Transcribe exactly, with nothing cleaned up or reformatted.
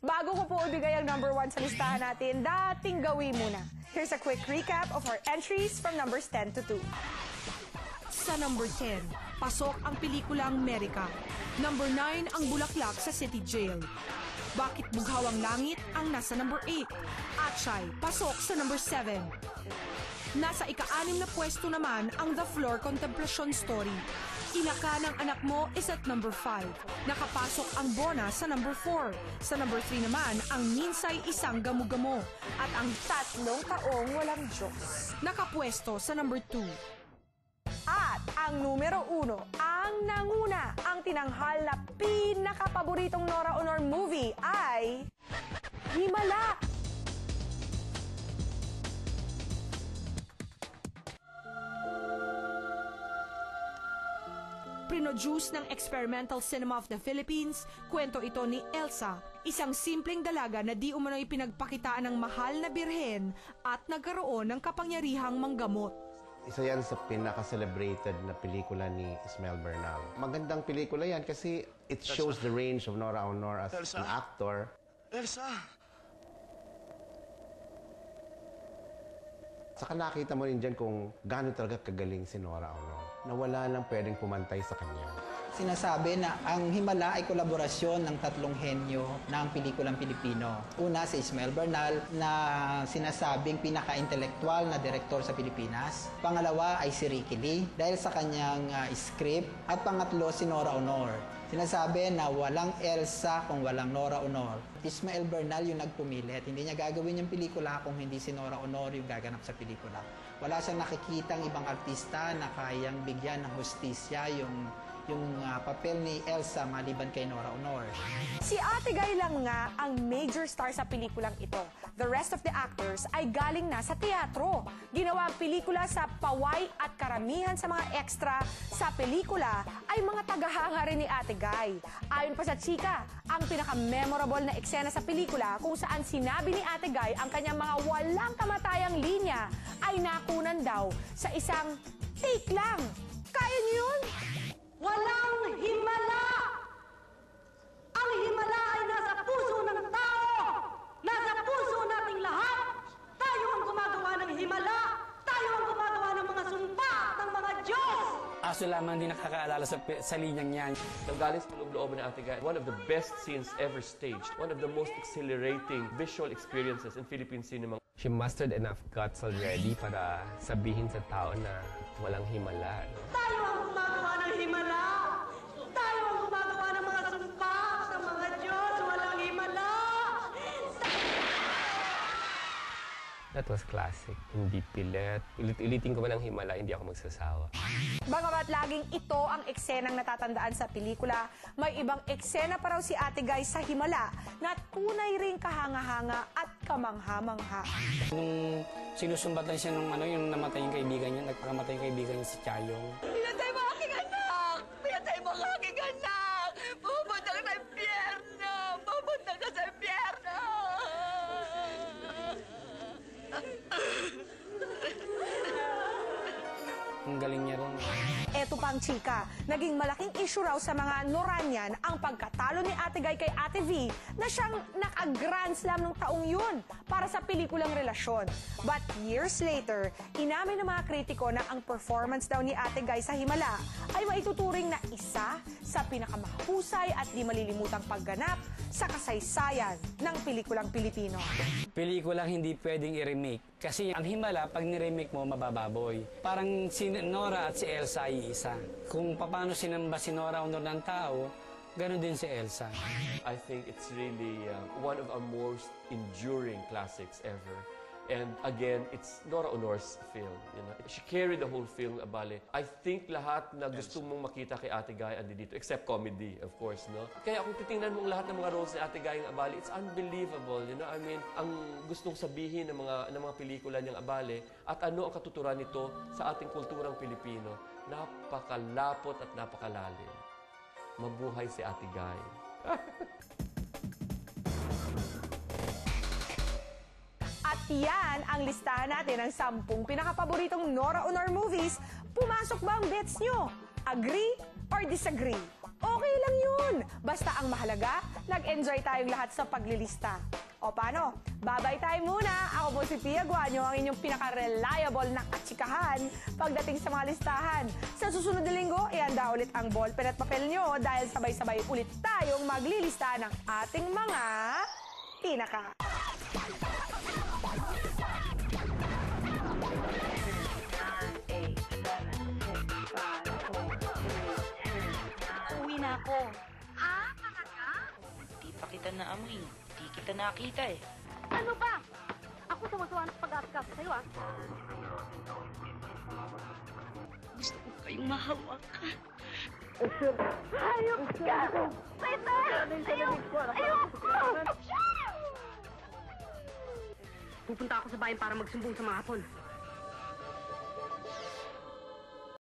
Bago ko po ibigay ang number one sa listahan natin, dating gawin muna. Here's a quick recap of our entries from numbers ten to two. Sa number ten, pasok ang pelikulang America. Number nine, ang bulaklak sa City Jail. Bakit bughaw ang langit ang nasa number eight. Atsay, pasok sa number seven. Nasa ika-anim na pwesto naman ang The Floor Contemplation Story. Inaka ng anak mo is at number five. Nakapasok ang Bona sa number four. Sa number three naman, ang Minsay Isang Gamo-Gamo. At ang Tatlong Taong Walang Diyos. nakapwesto sa number two. At ang numero uno, ang nanguna, ang tinanghal na pinakapaboritong Nora Aunor movie ay Himala. Produce ng Experimental Cinema of the Philippines, kwento ito ni Elsa, isang simpleng dalaga na di umano'y pinagpakitaan ng mahal na birhen at nagkaroon ng kapangyarihang manggamot. Isa yan sa pinaka-celebrated na pelikula ni Ismael Bernal. Magandang pelikula yan kasi it shows the range of Nora Aunor as Elsa. an actor. Elsa! Saka nakita mo rin dyan kung gaano talaga kagaling si Nora Aunor, na wala lang pwedeng pumantay sa kanya. Sinasabi na ang Himala ay kolaborasyon ng tatlong henyo ng pelikulang Pilipino. Una, si Ismael Bernal, na sinasabing pinaka-intelektual na direktor sa Pilipinas. Pangalawa ay si Ricky Lee, dahil sa kanyang uh, script. At pangatlo, si Nora Aunor. Sinasabi na walang Elsa kung walang Nora Aunor. Ismael Bernal yung nagpumilit. Hindi niya gagawin yung pelikula kung hindi si Nora Aunor yung gaganap sa pelikula. Wala siyang nakikitang ibang artista na kayang bigyan ng hustisya yung yung uh, papel ni Elsa maliban kay Nora Aunor. Si Ate Guy lang nga ang major star sa pelikulang ito. The rest of the actors ay galing na sa teatro. Ginawa ang pelikula sa paway at karamihan sa mga extra sa pelikula ay mga tagahanga rin ni Ate Guy. Ayon pa sa chika, ang pinaka-memorable na eksena sa pelikula kung saan sinabi ni Ate Guy ang kanyang mga walang kamatayang linya ay nakunan daw sa isang take lang. Kaya niyo yun? Walang himala! Ang himala ay nasa puso ng tao! Nasa puso nating lahat! Tayo ang gumagawa ng himala! Tayo ang gumagawa ng mga sumpa ng mga Diyos! Aso lamang din nakakaalala sa, sa linyang yan. Nanggaling sa loob-looban ni Ate Guy, one of the best scenes ever staged. One of the most exhilarating visual experiences in Philippine cinema. She mustered enough guts already para sabihin sa tao na walang himala. Tayo ang gumagawa ng himala! Tayo ang gumagawa ng mga sumpa ng mga Diyos! Walang himala! That was classic. Hindi pilit. Ulit-ulitin ko man ang himala, hindi ako magsasawa. Bagamat laging ito ang eksenang natatandaan sa pelikula, may ibang eksena pa raw si Ate Guy sa Himala na tunay ring kahanga-hanga at kamangha-mangha. Nung sinusumbatan siya nung ano, yung namatay yung kaibigan niya, nagpakamatay yung kaibigan niya si Chayong. Pinatay mo aking anak! Pinatay mo aking anak! Pupunta ka sa impyerno! Pupunta ka sa impyerno! Ang galing niya rin. Eto pang chika, naging malaking issue raw sa mga Noranian ang pagkatalo ni Ate Guy kay Ate V na siyang naka-grand slam ng taong yun para sa pelikulang Relasyon. But years later, inamin ng mga kritiko na ang performance daw ni Ate Guy sa Himala ay maituturing na isa sa pinakamahusay at di malilimutang pagganap sa kasaysayan ng pelikulang Pilipino. Pelikulang hindi pwedeng i-remake. Kasi ang Himala, pag ni-remake mo, mabababoy. Parang si Nora at si Elsa ay isa. Kung paano sinamba si Nora Aunor ng tao, ganoon din si Elsa. I think it's really uh, one of our most enduring classics ever. And again, it's Nora Aunor's film. You know? She carried the whole film, Abale. I think lahat na gusto mong makita kay Ate Guy andi dito, except comedy, of course, no? Kaya kung titingnan mong lahat ng mga roles ni Ate Guy ng Abale, it's unbelievable, you know? I mean, ang gustong sabihin ng mga ng mga pelikula niyang Abale at ano ang katuturan nito sa ating kulturang Pilipino, napakalapot at napakalalim. Mabuhay si Ate Guy. At yan ang listahan natin ng sampung pinakapaboritong Nora Aunor movies. Pumasok ba ang bets nyo? Agree or disagree? Okay lang yun. Basta ang mahalaga, nag-enjoy tayong lahat sa paglilista. O paano? Babay tayo muna. Ako po si Pia Guanio, ang inyong pinaka-reliable na katsikahan pagdating sa mga listahan. Sa susunod na linggo, ihanda ulit ang ballpen at papel nyo dahil sabay-sabay ulit tayong maglilista ng ating mga pinaka. Uwi na ako. Ah, talaga? Di pa kita naamoy. Di kita nakita eh. Ano ba? Ako sumasawa ng pag-aasikaso sa'yo, ah. Gusto ko kayong mahawakan. Ayok ka! Satan! Ayok! Ayok! Pupunta ako sa bayan para magsumbong sa mga hapon.